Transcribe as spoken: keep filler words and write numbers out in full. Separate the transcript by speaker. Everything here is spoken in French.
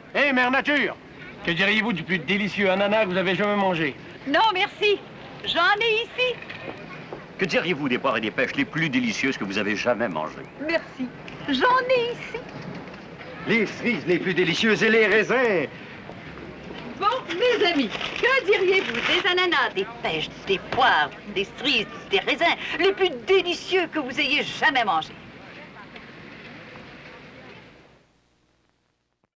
Speaker 1: Hé, Mère Nature! Que diriez-vous du plus délicieux ananas que vous avez jamais mangé?
Speaker 2: Non, merci. J'en ai ici.
Speaker 3: Que diriez-vous des poires et des pêches les plus délicieuses que vous avez jamais mangées?
Speaker 2: Merci. J'en ai ici.
Speaker 1: Les cerises les plus délicieuses et les raisins!
Speaker 2: Bon, mes amis, que diriez-vous des ananas, des pêches, des poires, des cerises, des raisins les plus délicieux que vous ayez jamais mangés?